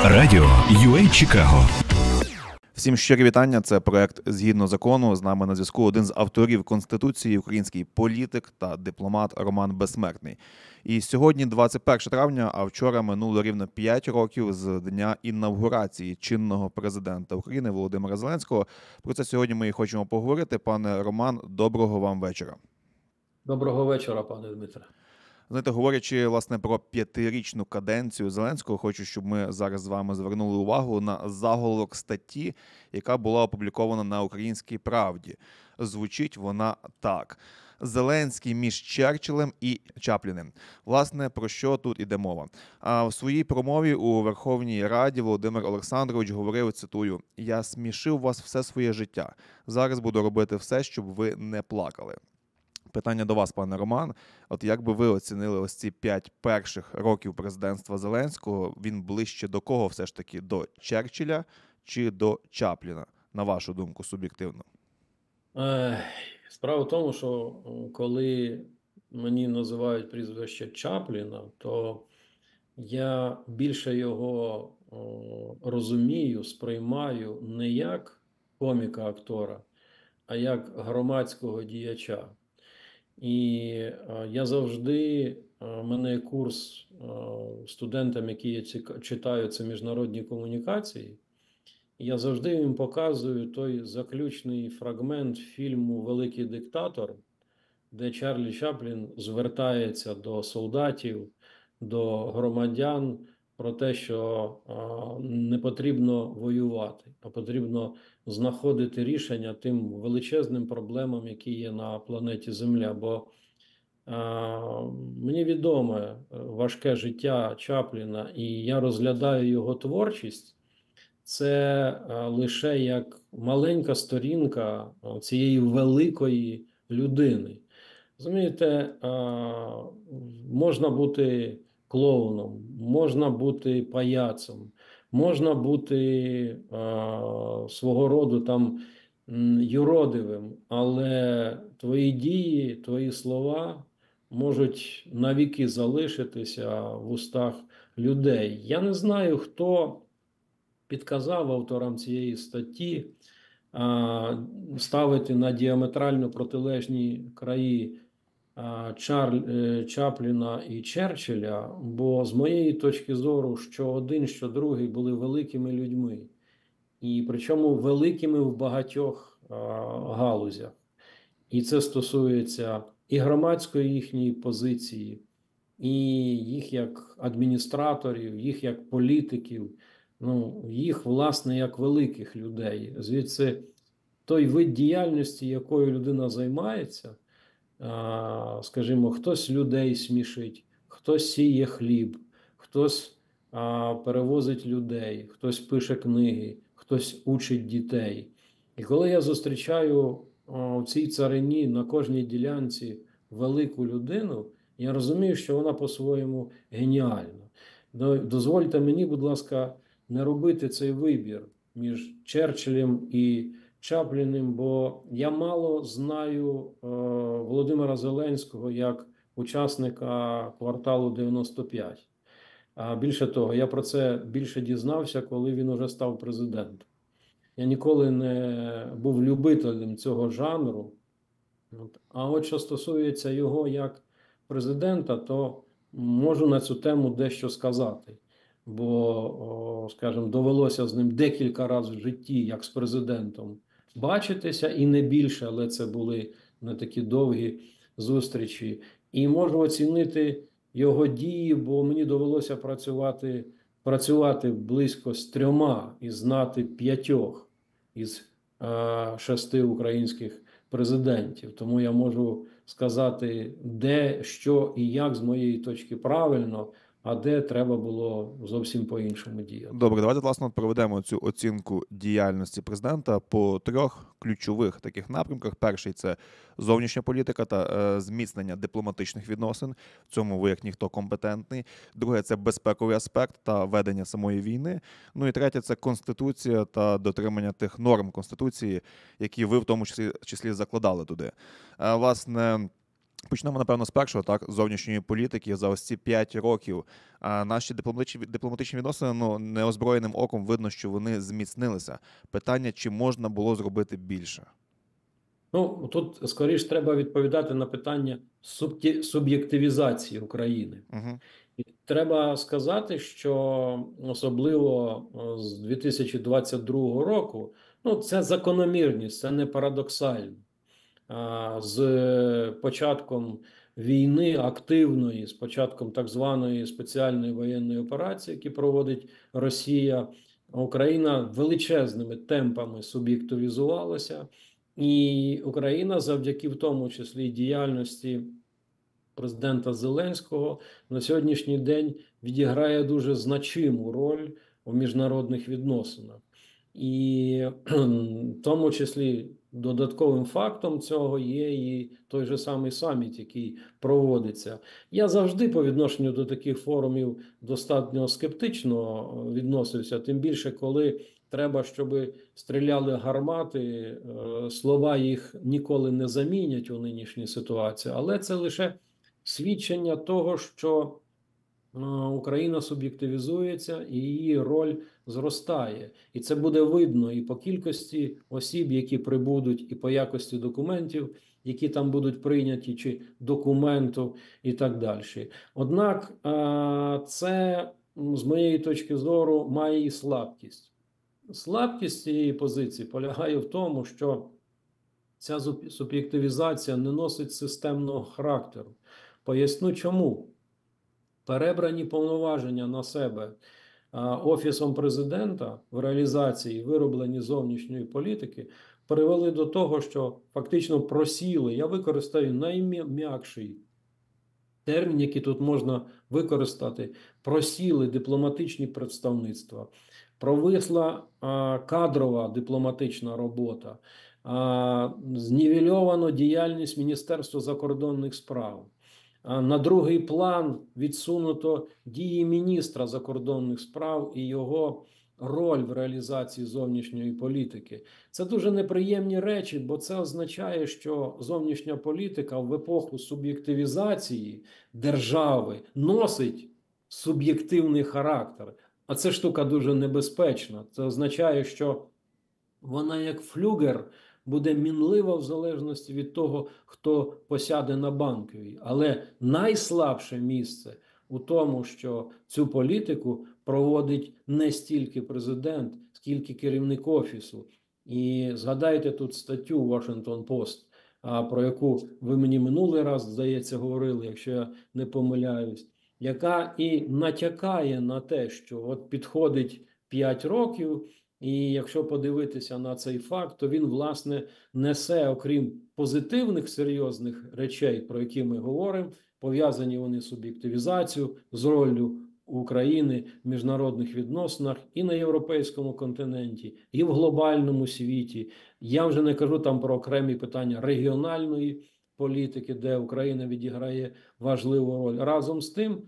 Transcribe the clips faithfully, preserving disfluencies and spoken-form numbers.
Радіо ю ей Чикаго. Всім щирі вітання. Це проект «Згідно закону». З нами на зв'язку один з авторів Конституції, український політик та дипломат Роман Безсмертний. І сьогодні двадцять перше травня, а вчора минуло рівно п'ять років з дня інавгурації чинного президента України Володимира Зеленського. Про це сьогодні ми і хочемо поговорити. Пане Роман, доброго вам вечора. Доброго вечора, пане Дмитре. Знаєте, говорячи, власне, про п'ятирічну каденцію Зеленського, хочу, щоб ми зараз з вами звернули увагу на заголовок статті, яка була опублікована на «Українській правді». Звучить вона так. Зеленський між Черчиллем і Чапліним. Власне, про що тут іде мова? А в своїй промові у Верховній Раді Володимир Олександрович говорив, цитую, «Я смішив вас все своє життя. Зараз буду робити все, щоб ви не плакали». Питання до вас, пане Роман. От як би ви оцінили ось ці п'ять перших років президентства Зеленського? Він ближче до кого все ж таки? До Черчилля чи до Чапліна? На вашу думку, суб'єктивно. Справа в тому, що коли мені називають прізвище Чапліна, то я більше його розумію, сприймаю не як коміка-актора, а як громадського діяча. І я завжди, в мене є курс студентам, які я читаю, це міжнародні комунікації, я завжди їм показую той заключний фрагмент фільму «Великий диктатор», де Чарлі Чаплін звертається до солдатів, до громадян про те, що не потрібно воювати, а потрібно знаходити рішення тим величезним проблемам, які є на планеті Земля. Бо а, мені відоме важке життя Чапліна, і я розглядаю його творчість. Це а, лише як маленька сторінка цієї великої людини. Розумієте, а, можна бути клоуном, можна бути паяцем, можна бути а, свого роду там юродивим, але твої дії, твої слова можуть навіки залишитися в устах людей. Я не знаю, хто підказав авторам цієї статті а, ставити на діаметрально протилежні краї Чарль, Чапліна і Черчилля, бо з моєї точки зору, що один, що другий були великими людьми. І причому великими в багатьох а, галузях. І це стосується і громадської їхньої позиції, і їх як адміністраторів, їх як політиків, ну, їх, власне, як великих людей. Звідси той вид діяльності, якою людина займається, скажімо, хтось людей смішить, хтось сіє хліб, хтось а, перевозить людей, хтось пише книги, хтось учить дітей. І коли я зустрічаю а, в цій царині на кожній ділянці велику людину, я розумію, що вона по-своєму геніальна. Дозвольте мені, будь ласка, не робити цей вибір між Черчиллем і Чапліним, бо я мало знаю е, Володимира Зеленського як учасника кварталу дев'яносто п'ять. А більше того, я про це більше дізнався, коли він уже став президентом. Я ніколи не був любителем цього жанру. А от що стосується його як президента, то можу на цю тему дещо сказати. Бо, скажімо, довелося з ним декілька разів в житті, як з президентом, бачитися, і не більше, але це були не такі довгі зустрічі. І можу оцінити його дії, бо мені довелося працювати, працювати близько з трьома і знати п'ятьох із а, шести українських президентів. Тому я можу сказати, де, що і як з моєї точки правильно, а де треба було зовсім по-іншому діяти. Добре, давайте, власне, проведемо цю оцінку діяльності президента по трьох ключових таких напрямках. Перший – це зовнішня політика та е, зміцнення дипломатичних відносин. В цьому ви як ніхто компетентний. Друге – це безпековий аспект та ведення самої війни. Ну і третє – це Конституція та дотримання тих норм Конституції, які ви в тому числі, числі закладали туди. Е, власне, Почнемо, напевно, з першого, так, зовнішньої політики. За ось ці п'ять років а, наші дипломатичні, дипломатичні відносини, ну, неозброєним оком видно, що вони зміцнилися. Питання, чи можна було зробити більше? Ну, тут скоріш треба відповідати на питання суб'є- суб'єктивізації України. Угу. І треба сказати, що особливо е, з дві тисячі двадцять другого року, ну, це закономірність, це не парадоксально. А, З початком війни активної, з початком так званої спеціальної воєнної операції, які проводить Росія, Україна величезними темпами суб'єктивізувалася, і Україна завдяки в тому числі діяльності президента Зеленського на сьогоднішній день відіграє дуже значиму роль у міжнародних відносинах. І в тому числі додатковим фактом цього є і той же самий саміт, який проводиться. Я завжди по відношенню до таких форумів достатньо скептично відносився, тим більше, коли треба, щоб стріляли гармати, слова їх ніколи не замінять у нинішній ситуації, але це лише свідчення того, що Україна суб'єктивізується і її роль зростає. І це буде видно і по кількості осіб, які прибудуть, і по якості документів, які там будуть прийняті, чи документу, і так далі. Однак це, з моєї точки зору, має і слабкість. Слабкість цієї позиції полягає в тому, що ця суб'єктивізація не носить системного характеру. Поясню чому. Перебрані повноваження на себе Офісом президента в реалізації вироблені зовнішньої політики привели до того, що фактично просіли, я використаю найм'якший термін, який тут можна використати, просіли дипломатичні представництва, провисла а, кадрова дипломатична робота, а, знівельовано діяльність Міністерства закордонних справ. На другий план відсунуто дії міністра закордонних справ і його роль в реалізації зовнішньої політики. Це дуже неприємні речі, бо це означає, що зовнішня політика в епоху суб'єктивізації держави носить суб'єктивний характер. А це штука дуже небезпечна. Це означає, що вона як флюгер буде мінлива в залежності від того, хто посяде на Банковій. Але найслабше місце у тому, що цю політику проводить не стільки президент, скільки керівник Офісу. І згадайте тут статтю Washington Post, про яку ви мені минулий раз, здається, говорили, якщо я не помиляюсь, яка і натякає на те, що от підходить п'ять років, і якщо подивитися на цей факт, то він, власне, несе, окрім позитивних серйозних речей, про які ми говоримо, пов'язані вони з суб'єктивізацією, з роллю України в міжнародних відносинах і на європейському континенті, і в глобальному світі. Я вже не кажу там про окремі питання регіональної політики, де Україна відіграє важливу роль. Разом з тим,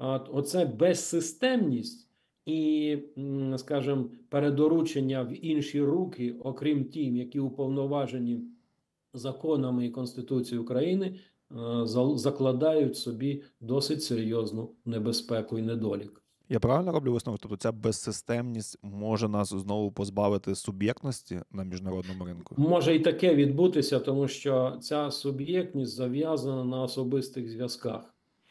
оце безсистемність і, скажімо, передоручення в інші руки, окрім тим, які уповноважені законами і Конституцією України, закладають собі досить серйозну небезпеку і недолік. Я правильно роблю висновок? Тобто ця безсистемність може нас знову позбавити суб'єктності на міжнародному ринку? Може і таке відбутися, тому що ця суб'єктність зав'язана на особистих зв'язках.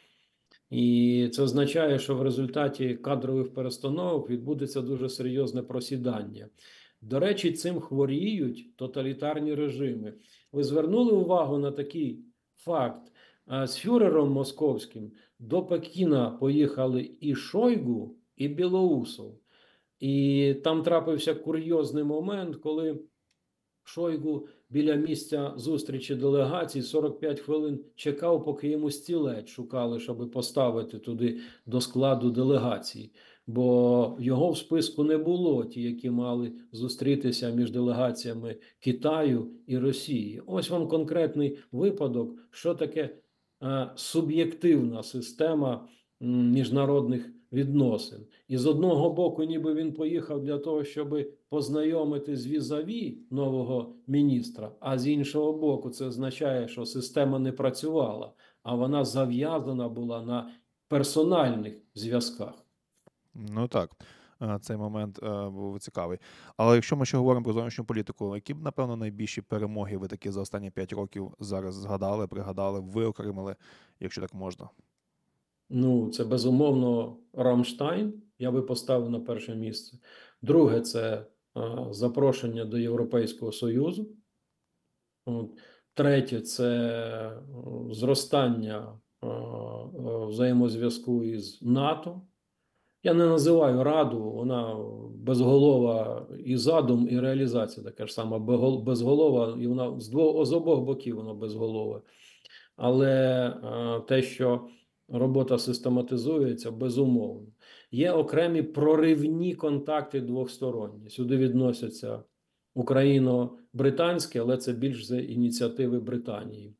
І це означає, що в результаті кадрових перестановок відбудеться дуже серйозне просідання. До речі, цим хворіють тоталітарні режими. Ви звернули увагу на такий факт? З фюрером московським до Пекіна поїхали і Шойгу, і Білоусов. І там трапився курйозний момент, коли Шойгу біля місця зустрічі делегацій сорок п'ять хвилин чекав, поки йому стілець шукали, щоб поставити туди до складу делегації. Бо його в списку не було, ті, які мали зустрітися між делегаціями Китаю і Росії. Ось вам конкретний випадок, що таке е, суб'єктивна система м, міжнародних відносин. І з одного боку, ніби він поїхав для того, щоб познайомити з візаві нового міністра, а з іншого боку, це означає, що система не працювала, а вона зав'язана була на персональних зв'язках. Ну так, е, цей момент е, був цікавий. Але якщо ми ще говоримо про зовнішню політику, які б, напевно, найбільші перемоги ви такі за останні п'ять років зараз згадали, пригадали, виокремили, якщо так можна? Ну, це безумовно Рамштайн, я би поставив на перше місце. Друге, це а, запрошення до Європейського Союзу. От. Третє, це о, зростання а, а, взаємозв'язку із НАТО. Я не називаю Раду, вона безголова і задум, і реалізація така ж сама безголова, і вона з двох, з обох боків вона безголова. Але а, те, що робота систематизується, безумовно. Є окремі проривні контакти двосторонні. Сюди відносяться україно-британські, але це більш за ініціативи Британії.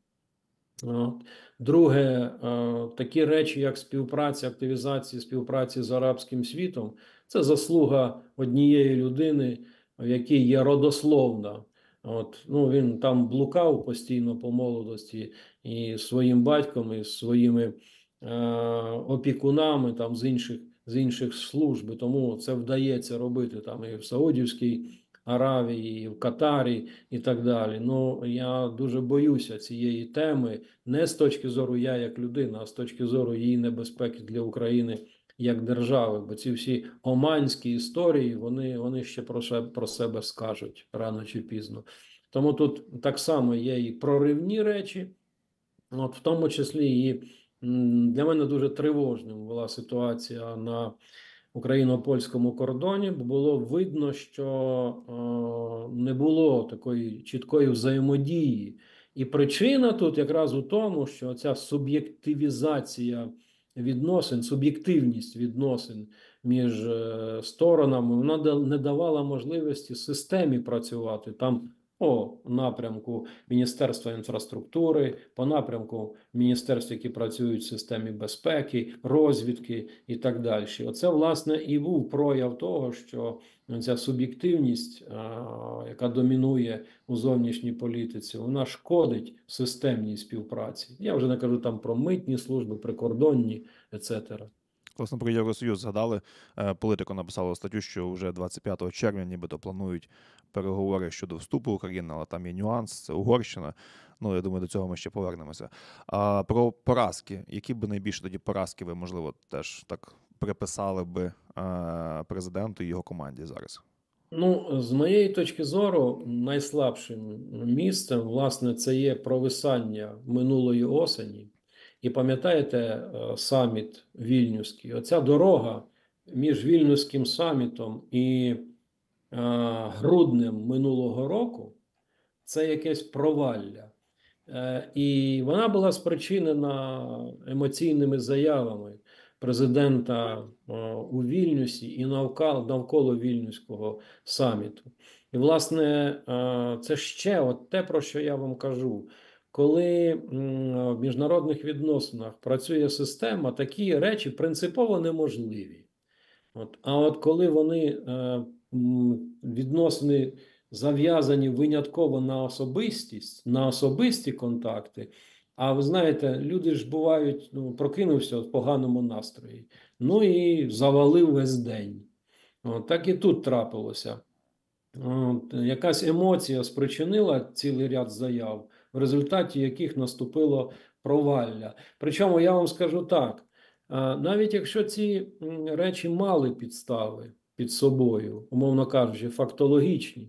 Друге, такі речі, як співпраця, активізація співпраці з арабським світом, це заслуга однієї людини, в якій є родословна. От, ну, він там блукав постійно по молодості і своїм батьком, і своїми е, опікунами там, з інших, з інших служб. Тому це вдається робити там і в Саудівській Аравії, і в Катарі і так далі. Ну, я дуже боюся цієї теми, не з точки зору я як людина, а з точки зору її небезпеки для України як держави. Бо ці всі оманські історії, вони, вони ще про, себе, про себе скажуть рано чи пізно. Тому тут так само є і проривні речі, от в тому числі і для мене дуже тривожним була ситуація на україно-польському кордоні, бо було видно, що е, не було такої чіткої взаємодії. І причина тут якраз у тому, що ця суб'єктивізація відносин, суб'єктивність відносин між е, сторонами, вона не давала можливості системі працювати. Там по напрямку Міністерства інфраструктури, по напрямку міністерств, які працюють в системі безпеки, розвідки і так далі. Оце, власне, і був прояв того, що ця суб'єктивність, яка домінує у зовнішній політиці, вона шкодить системній співпраці. Я вже не кажу там про митні служби, прикордонні, et cetera. Власне, про Євросоюз згадали, Політико написало статтю, що вже двадцять п'ятого червня нібито планують переговори щодо вступу України, але там є нюанс, це Угорщина. Ну, я думаю, до цього ми ще повернемося. А про поразки, які б найбільше тоді поразки ви, можливо, теж так приписали би президенту і його команді зараз? Ну, з моєї точки зору, найслабшим місцем, власне, це є провисання минулої осені. І пам'ятаєте саміт Вільнюський? Оця дорога між Вільнюським самітом і е, груднем минулого року – це якесь провалля. Е, і вона була спричинена емоційними заявами президента е, у Вільнюсі і навколо, навколо Вільнюського саміту. І, власне, е, це ще от те, про що я вам кажу. Коли в міжнародних відносинах працює система, такі речі принципово неможливі. От. А от коли вони е, відносини зав'язані винятково на особистість, на особисті контакти, а ви знаєте, люди ж бувають, ну, прокинувся в поганому настрої, ну і завалив весь день. От. Так і тут трапилося. От. Якась емоція спричинила цілий ряд заяв, в результаті яких наступило провалля. Причому я вам скажу так, навіть якщо ці речі мали підстави під собою, умовно кажучи, фактологічні,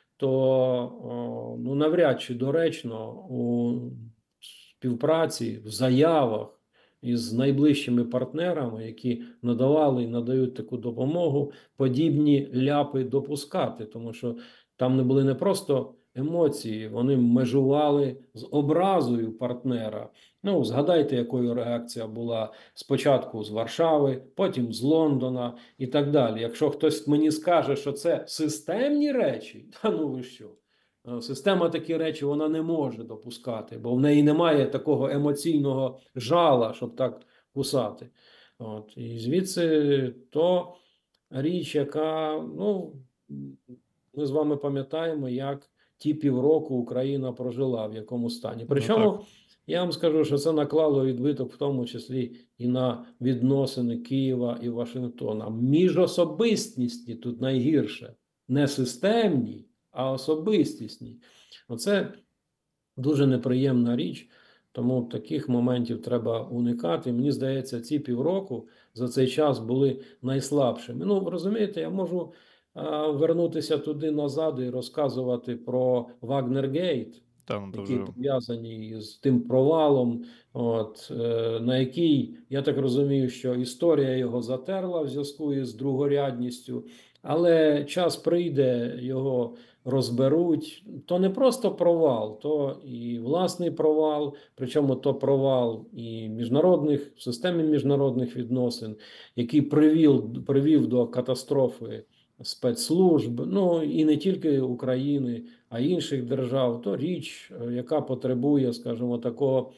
то ну, навряд чи доречно у співпраці, в заявах із найближчими партнерами, які надавали і надають таку допомогу, подібні ляпи допускати, тому що там не були не просто емоції, вони межували з образою партнера. Ну, згадайте, якою реакція була спочатку з Варшави, потім з Лондона і так далі. Якщо хтось мені скаже, що це системні речі, та ну ви що? Система такі речі вона не може допускати, бо в неї немає такого емоційного жала, щоб так кусати. От, і звідси то річ, яка, ну, ми з вами пам'ятаємо, як ті півроку Україна прожила, в якому стані. Ну так. Причому я вам скажу, що це наклало відбиток, в тому числі і на відносини Києва і Вашингтона. Міжособистісні тут найгірше, не системні, а особистісні. Оце дуже неприємна річ. Тому таких моментів треба уникати. Мені здається, ці півроку за цей час були найслабшими. Ну, розумієте, я можу а, вернутися туди назад і розказувати про Вагнергейт, Там які дуже пов'язані з тим провалом, от, е, на який, я так розумію, що історія його затерла в зв'язку із другорядністю, але час прийде, його розберуть. То не просто провал, то і власний провал, причому то провал і міжнародних, в системі міжнародних відносин, який привів, привів до катастрофи спецслужб, ну і не тільки України, а інших держав, то річ, яка потребує, скажімо, такого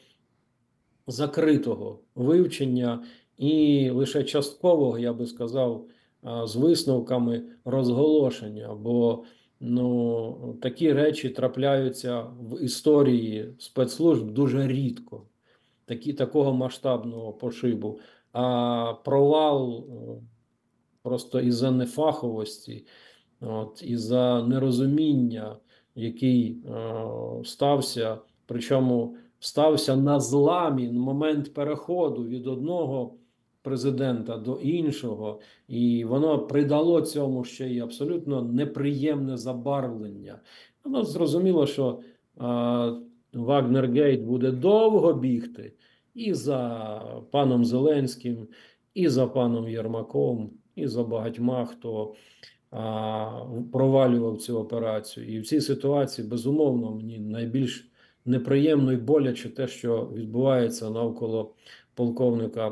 закритого вивчення і лише часткового, я би сказав, з висновками розголошення. Бо ну, такі речі трапляються в історії спецслужб дуже рідко, такі, такого масштабного пошибу. А провал просто із-за нефаховості, от, із-за нерозуміння, який е, стався, причому стався на зламі, момент переходу від одного президента до іншого, і воно придало цьому ще й абсолютно неприємне забарвлення. Воно зрозуміло, що е, Вагнергейт буде довго бігти і за паном Зеленським, і за паном Єрмаком, і за багатьма, хто а, провалював цю операцію. І в цій ситуації, безумовно, мені найбільш неприємно і боляче те, що відбувається навколо полковника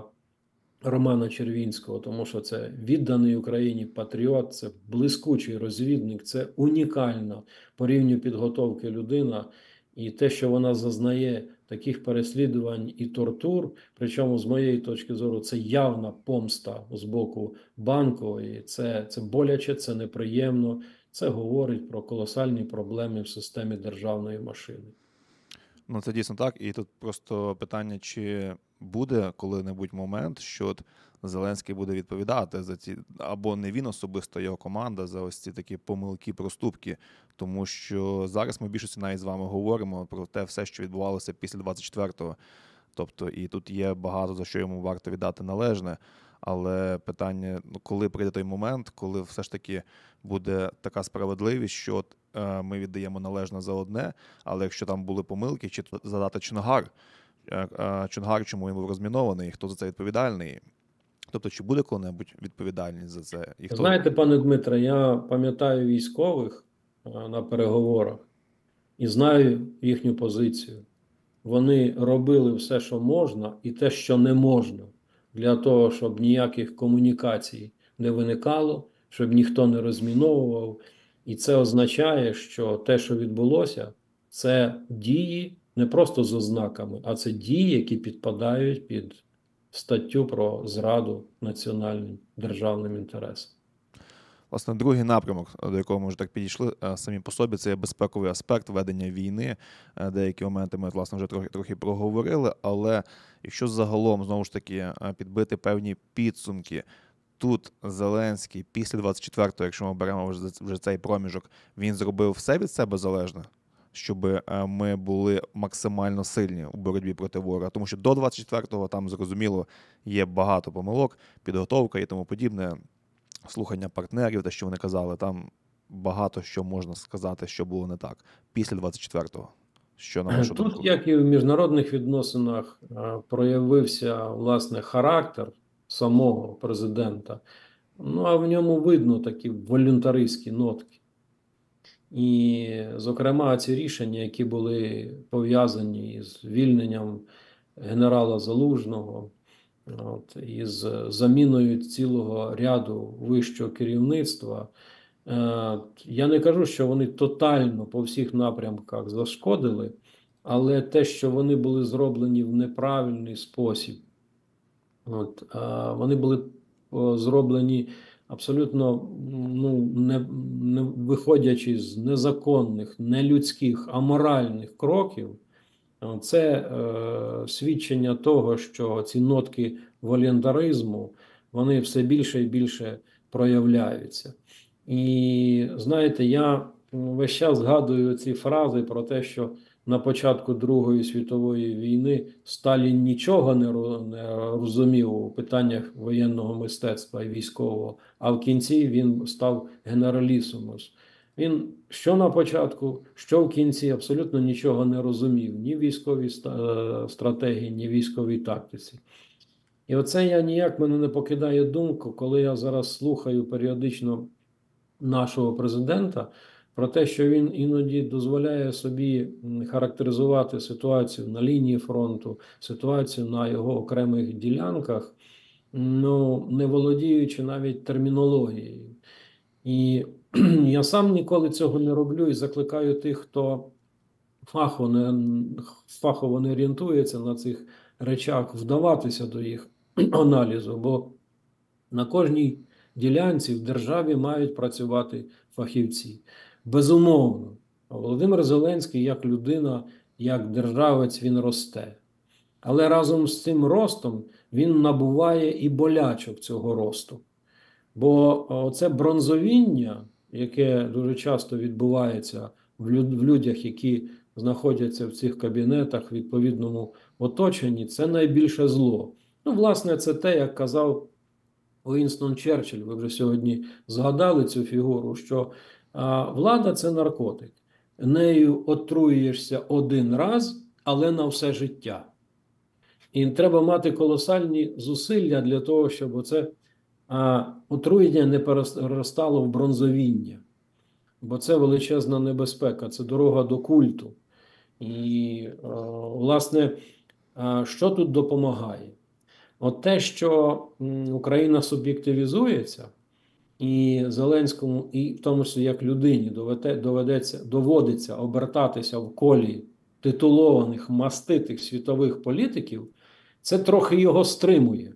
Романа Червінського, тому що це відданий Україні патріот, це блискучий розвідник, це унікальна по рівню підготовки людина. І те, що вона зазнає таких переслідувань і тортур, причому з моєї точки зору, це явна помста з боку банку, і це, це боляче, це неприємно, це говорить про колосальні проблеми в системі державної машини. Ну, це дійсно так. І тут просто питання, чи буде коли-небудь момент, що от Зеленський буде відповідати за ці, або не він особисто, його команда, за ось ці такі помилки, проступки. Тому що зараз ми більшості навіть з вами говоримо про те все, що відбувалося після двадцять четвертого. Тобто, і тут є багато, за що йому варто віддати належне. Але питання, ну, коли прийде той момент, коли все ж таки буде така справедливість, що от, е, ми віддаємо належне за одне, але якщо там були помилки, чи задати Чонгар, е, е, Чонгар, чому він був розмінований, хто за це відповідальний? Тобто, чи буде коли-небудь відповідальність за це? І хто... Знаєте, пане Дмитре, я пам'ятаю військових е, на переговорах і знаю їхню позицію. Вони робили все, що можна, і те, що не можна, для того, щоб ніяких комунікацій не виникало, щоб ніхто не розміновував. І це означає, що те, що відбулося, це дії не просто з ознаками, а це дії, які підпадають під статтю про зраду національним державним інтересам. Власне, другий напрямок, до якого ми вже так підійшли самі по собі, це є безпековий аспект ведення війни. Деякі моменти ми, власне, вже трохи, трохи проговорили, але якщо загалом, знову ж таки, підбити певні підсумки, тут Зеленський після двадцять четвертого, якщо ми беремо вже, вже цей проміжок, він зробив все від себе залежне, щоб ми були максимально сильні у боротьбі проти ворога. Тому що до двадцять четвертого там, зрозуміло, є багато помилок, підготовка і тому подібне. Слухання партнерів, те, що вони казали, там багато що можна сказати, що було не так. Після двадцять четвертого. Що, на вашу думку? Тут, як і в міжнародних відносинах, проявився, власне, характер самого президента. Ну, а в ньому видно такі волюнтаристські нотки. І, зокрема, ці рішення, які були пов'язані з звільненням генерала Залужного, от, із заміною цілого ряду вищого керівництва, е, я не кажу, що вони тотально по всіх напрямках зашкодили, але те, що вони були зроблені в неправильний спосіб, От, а вони були о, зроблені абсолютно, ну, не, не виходячи з незаконних, нелюдських, аморальних кроків. Це е, свідчення того, що ці нотки волюнтаризму, вони все більше і більше проявляються. І знаєте, я весь час згадую ці фрази про те, що на початку Другої світової війни Сталін нічого не розумів у питаннях воєнного мистецтва і військового, а в кінці він став генералісимус. Він що на початку, що в кінці абсолютно нічого не розумів, ні в військовій стратегії, ні в військовій тактиці. І оце я ніяк мене не покидає думку, коли я зараз слухаю періодично нашого президента про те, що він іноді дозволяє собі характеризувати ситуацію на лінії фронту, ситуацію на його окремих ділянках, ну, не володіючи навіть термінологією. І я сам ніколи цього не роблю і закликаю тих, хто фахово не, фахово не орієнтується на цих речах, вдаватися до їх аналізу, бо на кожній ділянці в державі мають працювати фахівці. Безумовно, Володимир Зеленський як людина, як державець, він росте. Але разом з цим ростом він набуває і болячок цього росту. Бо це бронзовіння, яке дуже часто відбувається в людях, які знаходяться в цих кабінетах в відповідному оточенні, це найбільше зло. Ну, власне, це те, як казав Уінстон Черчилль, ви вже сьогодні згадали цю фігуру, що а, влада – це наркотик. Нею отруєшся один раз, але на все життя. І треба мати колосальні зусилля для того, щоб оце а, отруєння не переростало в бронзовіння. Бо це величезна небезпека, це дорога до культу. І, а, власне, а, що тут допомагає? От те, що Україна суб'єктивізується, і Зеленському, і в тому числі як людині доведеться, доводиться обертатися в колі титулованих, маститих світових політиків, це трохи його стримує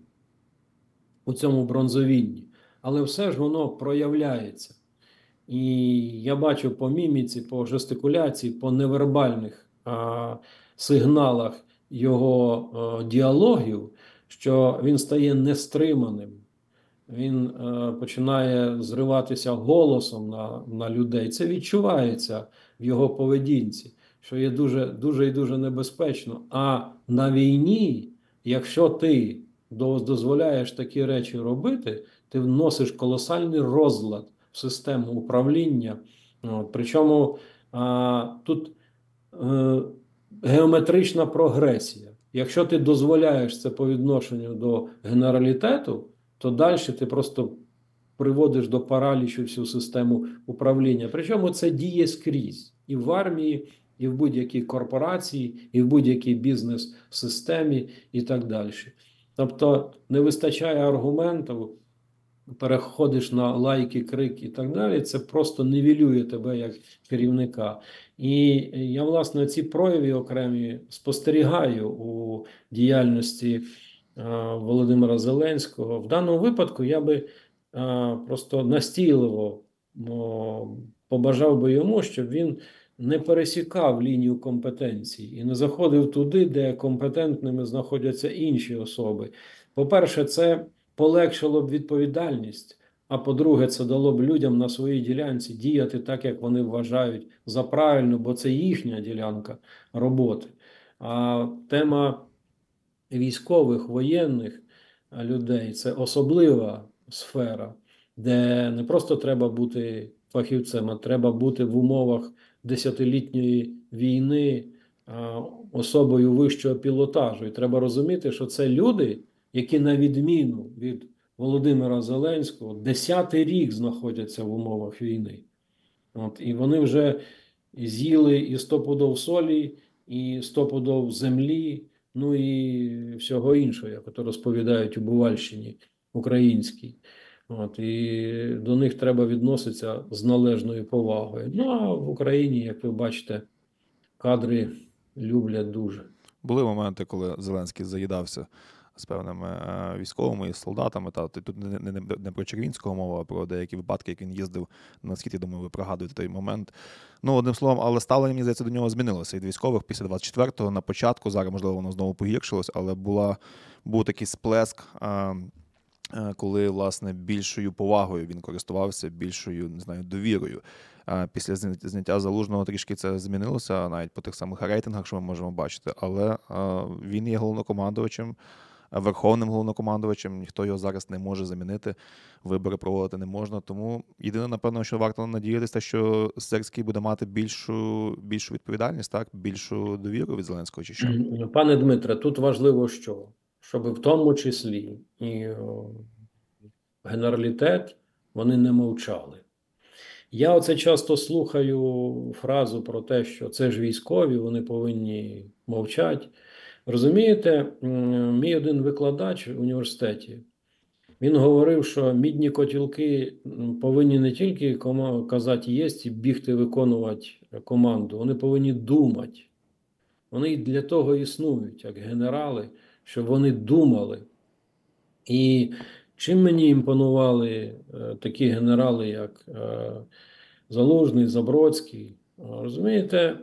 у цьому бронзовінні. Але все ж воно проявляється. І я бачу по міміці, по жестикуляції, по невербальних а, сигналах його а, діалогів, що він стає нестриманим, він е, починає зриватися голосом на, на людей. Це відчувається в його поведінці, що є дуже, дуже і дуже небезпечно. А на війні, якщо ти дозволяєш такі речі робити, ти вносиш колосальний розлад в систему управління. От, причому а, тут е, геометрична прогресія. Якщо ти дозволяєш це по відношенню до генералітету, то далі ти просто приводиш до паралічу всю систему управління. Причому це діє скрізь. І в армії, і в будь-якій корпорації, і в будь-якій бізнес-системі, і так далі. Тобто не вистачає аргументів, переходиш на лайки, крик і так далі, це просто нівелює тебе як керівника. І я, власне, ці прояви окремі спостерігаю у діяльності а, Володимира Зеленського. В даному випадку я би а, просто настійливо о, побажав би йому, щоб він не пересікав лінію компетенцій і не заходив туди, де компетентними знаходяться інші особи. По-перше, це полегшило б відповідальність, а по-друге, це дало б людям на своїй ділянці діяти так, як вони вважають за правильно, бо це їхня ділянка роботи. А тема військових, воєнних людей – це особлива сфера, де не просто треба бути фахівцем, а треба бути в умовах десятилітньої війни особою вищого пілотажу. І треба розуміти, що це люди, які на відміну від Володимира Зеленського десятий рік знаходяться в умовах війни. От, і вони вже з'їли і сто пудов солі, і сто пудов землі, ну і всього іншого, як ото розповідають у Бувальщині українській. От, і до них треба відноситися з належною повагою. Ну, а в Україні, як ви бачите, кадри люблять дуже. Були моменти, коли Зеленський заїдався з певними е, військовими і солдатами. Та тут не, не, не, не про Червінського мова, а про деякі випадки, як він їздив на схід. Я думаю, ви пригадуєте той момент. Ну, одним словом, але ставлення, мені здається, до нього змінилося. Від військових після двадцять четвертого на початку, зараз, можливо, воно знову погіршилось, але була, був такий сплеск, е, коли, власне, більшою повагою він користувався, більшою, не знаю, довірою. Після зняття Залужного трішки це змінилося, навіть по тих самих рейтингах, що ми можемо бачити, але він є головнокомандувачем, верховним головнокомандувачем, ніхто його зараз не може замінити, вибори проводити не можна, тому єдине, напевно, що варто надіятися, що Сирський буде мати більшу, більшу відповідальність, так, більшу довіру від Зеленського чи що? Пане Дмитре, тут важливо що? Щоб в тому числі і генералітет, вони не мовчали. Я оце часто слухаю фразу про те, що це ж військові, вони повинні мовчати. Розумієте, мій один викладач в університеті, він говорив, що мідні котілки повинні не тільки казати єсть і бігти виконувати команду, вони повинні думати. Вони для того існують, як генерали, щоб вони думали. І чим мені імпонували е, такі генерали, як е, Залужний, Забродський, розумієте,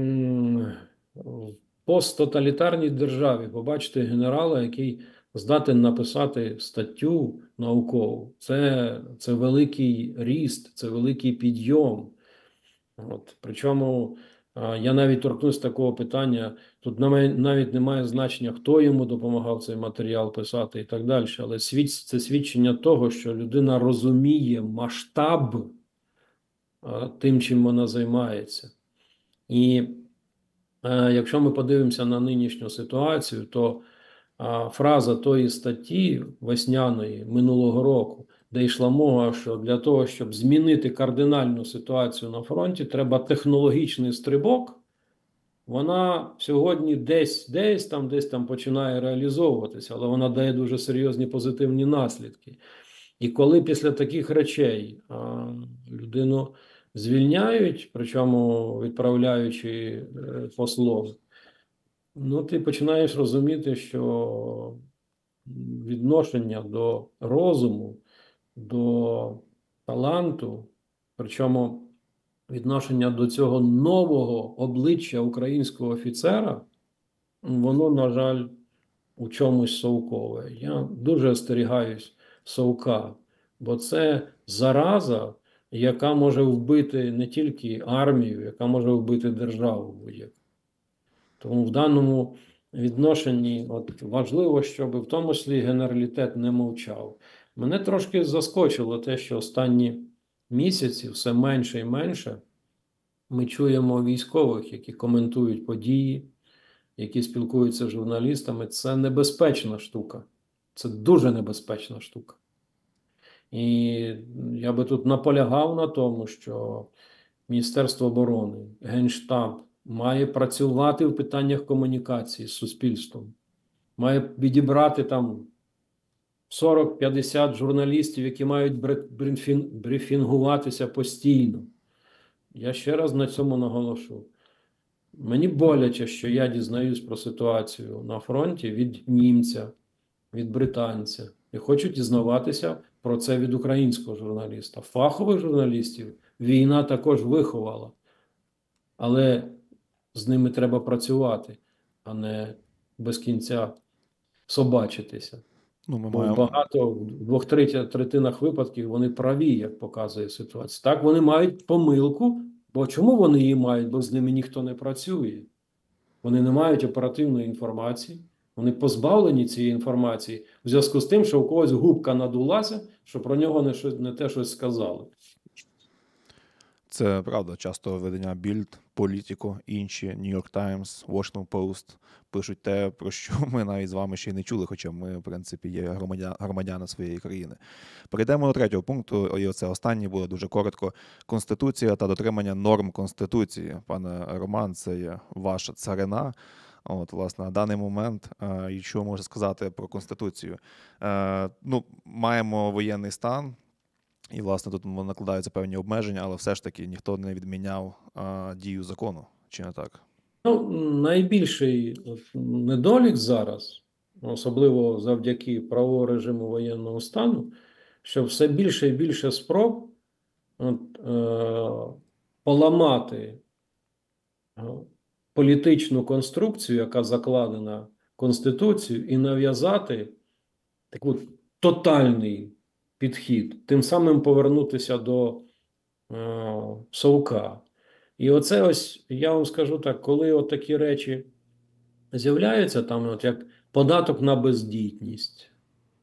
в посттоталітарній державі побачити генерала, який здатен написати статтю наукову, це, це великий ріст, це великий підйом. От, причому я навіть торкнусь такого питання, тут навіть немає значення, хто йому допомагав цей матеріал писати і так далі, але це свідчення того, що людина розуміє масштаб тим, чим вона займається. І якщо ми подивимося на нинішню ситуацію, то фраза тої статті весняної минулого року, де йшла мова, що для того, щоб змінити кардинальну ситуацію на фронті, треба технологічний стрибок, вона сьогодні десь, десь там, десь там починає реалізовуватися, але вона дає дуже серйозні позитивні наслідки. І коли після таких речей а, людину звільняють, причому відправляючи послом, ну ти починаєш розуміти, що відношення до розуму, до таланту, причому відношення до цього нового обличчя українського офіцера, воно, на жаль, у чомусь совкове. Я дуже остерігаюсь совка, бо це зараза, яка може вбити не тільки армію, яка може вбити державу будь-яку. Тому в даному відношенні от важливо, щоб в тому числі генералітет не мовчав. Мене трошки заскочило те, що останні місяці все менше і менше ми чуємо військових, які коментують події, які спілкуються з журналістами. Це небезпечна штука. Це дуже небезпечна штука. І я би тут наполягав на тому, що Міністерство оборони, Генштаб має працювати в питаннях комунікації з суспільством. Має відібрати там сорок-п'ятдесят журналістів, які мають брифінгуватися постійно. Я ще раз на цьому наголошу. Мені боляче, що я дізнаюсь про ситуацію на фронті від німця, від британця. І хочу дізнаватися про це від українського журналіста. Фахових журналістів війна також виховала. Але з ними треба працювати, а не без кінця собачитися. Ну, ми Бо маємо... багато, в двох третинах випадків вони праві, як показує ситуація. Так, вони мають помилку, бо чому вони її мають? Бо з ними ніхто не працює. Вони не мають оперативної інформації, вони позбавлені цієї інформації в зв'язку з тим, що у когось губка надулася, що про нього не, щось, не те щось сказали. Це правда. Часто видання Bild, Politico, інші, New York Times, Washington Post пишуть те, про що ми навіть з вами ще й не чули, хоча ми, в принципі, є громадяни, громадяни своєї країни. Перейдемо до третього пункту, і це останнє буде дуже коротко. Конституція та дотримання норм Конституції. Пане Роман, це є ваша царина. От, власне, на даний момент, е, і що можна сказати про Конституцію? Е, ну, маємо воєнний стан, і, власне, тут накладаються певні обмеження, але все ж таки ніхто не відміняв а, дію закону, чи не так? Ну, найбільший недолік зараз особливо завдяки правовому режиму воєнного стану, що все більше і більше спроб от, е, поламати е, політичну конструкцію, яка закладена Конституцією, і нав'язати такий тотальний підхід, тим самим повернутися до е, совка. І оце ось, я вам скажу так, коли от такі речі з'являються, там, от як податок на бездітність,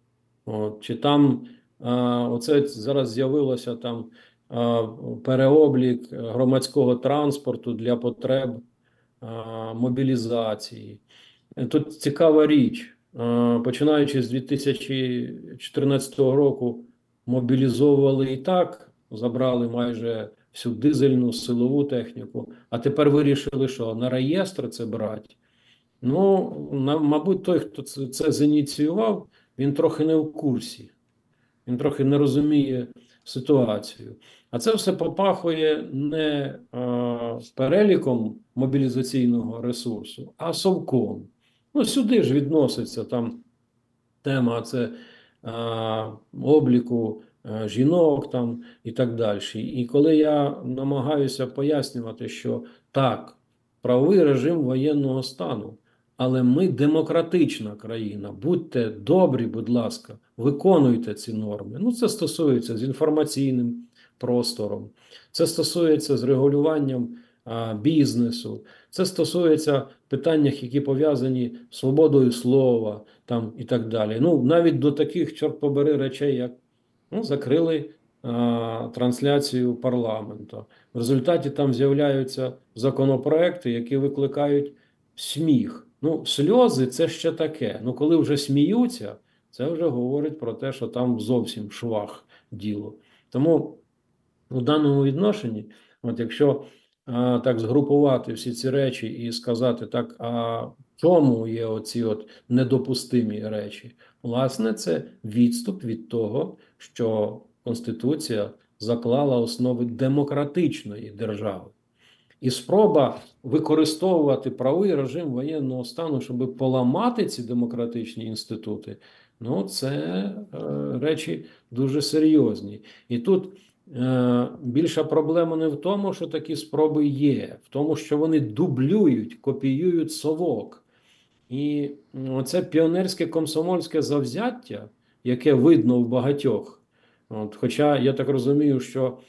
от, чи там а, оце зараз з'явилося там а, переоблік громадського транспорту для потреб а, мобілізації. Тут цікава річ. А, починаючи з дві тисячі чотирнадцятого року, мобілізовували і так, забрали майже всю дизельну силову техніку, а тепер вирішили, що на реєстр це брати. Ну, на, мабуть, той, хто це, це зініціював, він трохи не в курсі, він трохи не розуміє ситуацію. А це все попахує не а, переліком мобілізаційного ресурсу, а совком. Ну, сюди ж відноситься там тема це а, обліку а, жінок там і так далі. І коли я намагаюся пояснювати, що так, правовий режим воєнного стану, але ми демократична країна, будьте добрі, будь ласка, виконуйте ці норми. Ну, це стосується з інформаційним простором, це стосується з регулюванням а, бізнесу, це стосується питань, які пов'язані з свободою слова там, і так далі. Ну, навіть до таких, чорт побери, речей, як ну, закрили а, трансляцію парламенту. В результаті там з'являються законопроекти, які викликають сміх. Ну, сльози це ще таке. Ну, коли вже сміються, це вже говорить про те, що там зовсім швах діло. Тому у даному відношенні, от якщо а, так згрупувати всі ці речі і сказати, так, а в чому є оці от недопустимі речі? Власне, це відступ від того, що Конституція заклала основи демократичної держави. І спроба використовувати правовий режим воєнного стану, щоб поламати ці демократичні інститути, ну це е, речі дуже серйозні. І тут е, більша проблема не в тому, що такі спроби є, в тому, що вони дублюють, копіюють совок. І оце піонерське комсомольське завзяття, яке видно в багатьох. От, хоча я так розумію, що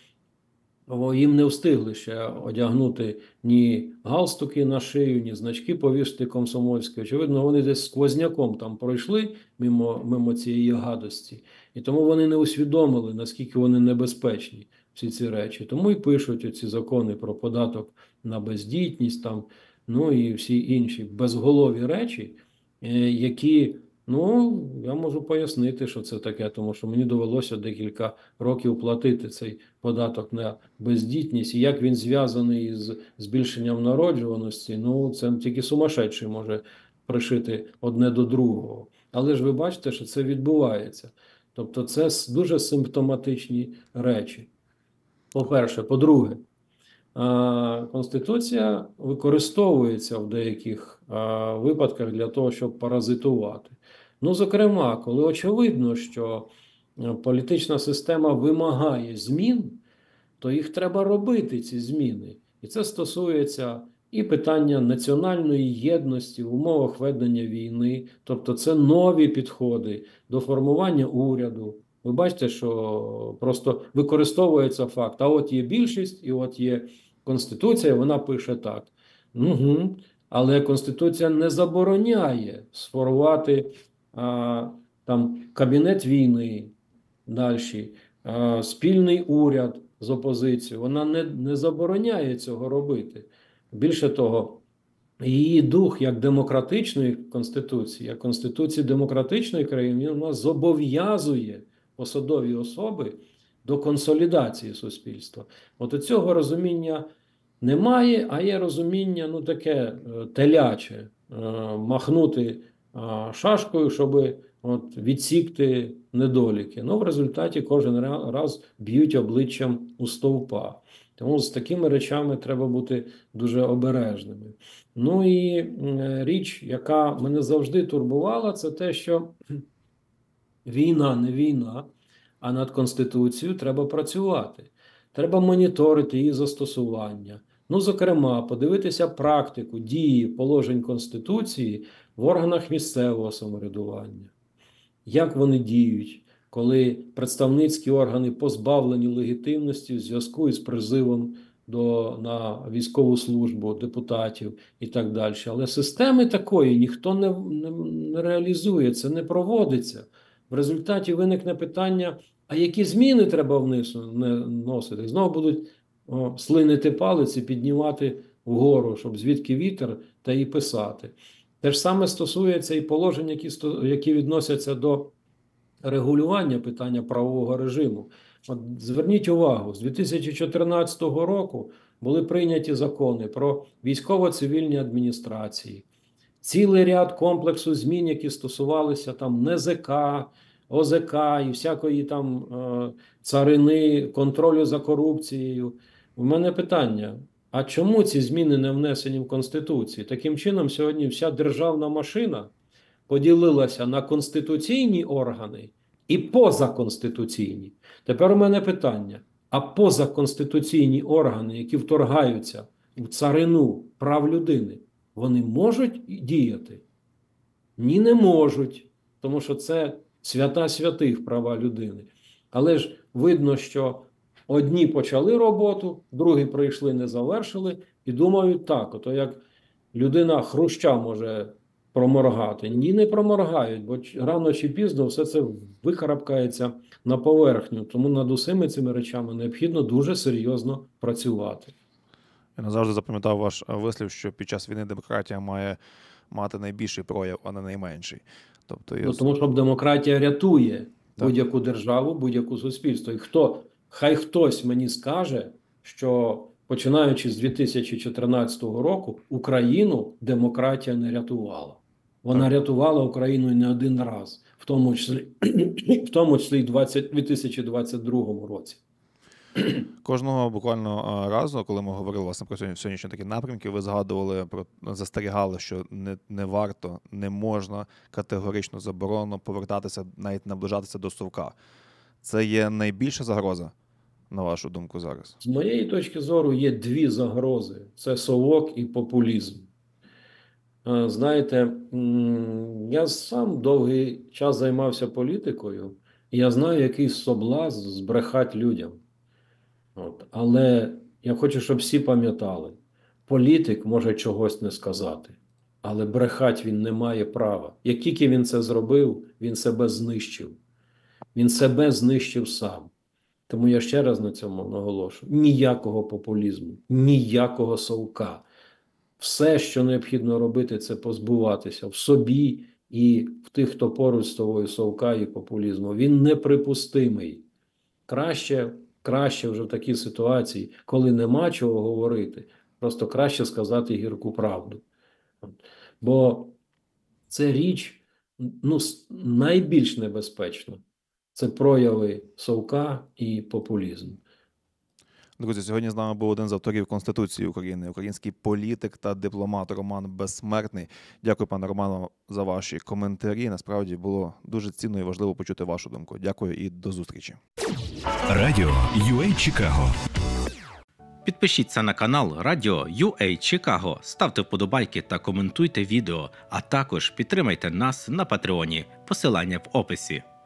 їм не встигли ще одягнути ні галстуки на шию, ні значки повісити комсомольські. Очевидно, вони десь сквозняком там пройшли мимо, мимо цієї гадості. І тому вони не усвідомили, наскільки вони небезпечні, всі ці речі. Тому і пишуть оці закони про податок на бездітність, там, ну і всі інші безголові речі, які... Ну, я можу пояснити, що це таке, тому що мені довелося декілька років платити цей податок на бездітність. І як він зв'язаний з збільшенням народжуваності, ну, це тільки сумасшедший може пришити одне до другого. Але ж ви бачите, що це відбувається. Тобто це дуже симптоматичні речі. По-перше. По-друге, Конституція використовується в деяких випадках для того, щоб паразитувати. Ну, зокрема, коли очевидно, що політична система вимагає змін, то їх треба робити, ці зміни. І це стосується і питання національної єдності в умовах ведення війни, тобто це нові підходи до формування уряду. Ви бачите, що просто використовується факт, а от є більшість, і от є Конституція, вона пише так. Угу. Але Конституція не забороняє сформувати а, там, кабінет війни, далі, а, спільний уряд з опозицією. Вона не, не забороняє цього робити. Більше того, її дух як демократичної Конституції, як Конституції демократичної країни, вона зобов'язує посадові особи до консолідації суспільства. От цього розуміння немає, а є розуміння, ну, таке теляче, махнути шашкою, щоб от відсікти недоліки. Ну, в результаті кожен раз б'ють обличчям у стовпа. Тому з такими речами треба бути дуже обережними. Ну і річ, яка мене завжди турбувала, це те, що війна не війна, а над Конституцією треба працювати. Треба моніторити її застосування. Ну, зокрема, подивитися практику дії положень Конституції в органах місцевого самоврядування. Як вони діють, коли представницькі органи позбавлені легітимності в зв'язку із призивом до, на військову службу депутатів і так далі. Але системи такої ніхто не, не, не реалізує, це не проводиться. В результаті виникне питання, а які зміни треба вносити? Знову будуть о, слинити палець і піднімати вгору, щоб звідки вітер, та і писати. Те ж саме стосується і положень, які, які відносяться до регулювання питання правового режиму. От зверніть увагу, з дві тисячі чотирнадцятого року були прийняті закони про військово-цивільні адміністрації, цілий ряд комплексу змін, які стосувалися там НЕЗК, ОЗК і всякої там е, царини, контролю за корупцією. У мене питання, а чому ці зміни не внесені в Конституцію? Таким чином, сьогодні вся державна машина поділилася на конституційні органи і позаконституційні. Тепер у мене питання, а позаконституційні органи, які вторгаються в царину прав людини, вони можуть діяти? Ні, не можуть, тому що це свята святих права людини. Але ж видно, що одні почали роботу, другі прийшли, не завершили і думають так, ото як людина хруща може проморгати. Ні, не проморгають, бо рано чи пізно все це викарабкається на поверхню. Тому над усіми цими речами необхідно дуже серйозно працювати. Я назавжди запам'ятав ваш вислів, що під час війни демократія має мати найбільший прояв, а не найменший. Тобто, ну, тому що демократія рятує будь-яку державу, будь-яку суспільство. І хто, хай хтось мені скаже, що починаючи з дві тисячі чотирнадцятого року Україну демократія не рятувала. Вона так. рятувала Україну не один раз, в тому числі, в тому числі і в дві тисячі двадцять другому році. Кожного буквально разу, коли ми говорили власне про сьогоднішні такі напрямки, ви згадували, про застерігали, що не, не варто, не можна категорично заборонено повертатися, навіть наближатися до совка. Це є найбільша загроза, на вашу думку, зараз? З моєї точки зору є дві загрози. Це совок і популізм. Знаєте, я сам довгий час займався політикою, і я знаю, який соблазн збрехати людям. От. Але я хочу, щоб всі пам'ятали, політик може чогось не сказати, але брехати він не має права. Як тільки він це зробив, він себе знищив. Він себе знищив сам. Тому я ще раз на цьому наголошую. Ніякого популізму, ніякого совка. Все, що необхідно робити, це позбуватися в собі і в тих, хто поруч з тобою, совка і популізму. Він неприпустимий. Краще, краще вже в такій ситуації, коли нема чого говорити, просто краще сказати гірку правду. Бо це річ, ну, найбільш небезпечна. Це прояви совка і популізму. Друзі, сьогодні з нами був один з авторів Конституції України, український політик та дипломат Роман Безсмертний. Дякую, пане Романо, за ваші коментарі. Насправді було дуже цінно і важливо почути вашу думку. Дякую і до зустрічі. Радіо ю ей Чикаго. Підпишіться на канал Радіо ю ей Чикаго, ставте вподобайки та коментуйте відео, а також підтримайте нас на Патреоні. Посилання в описі.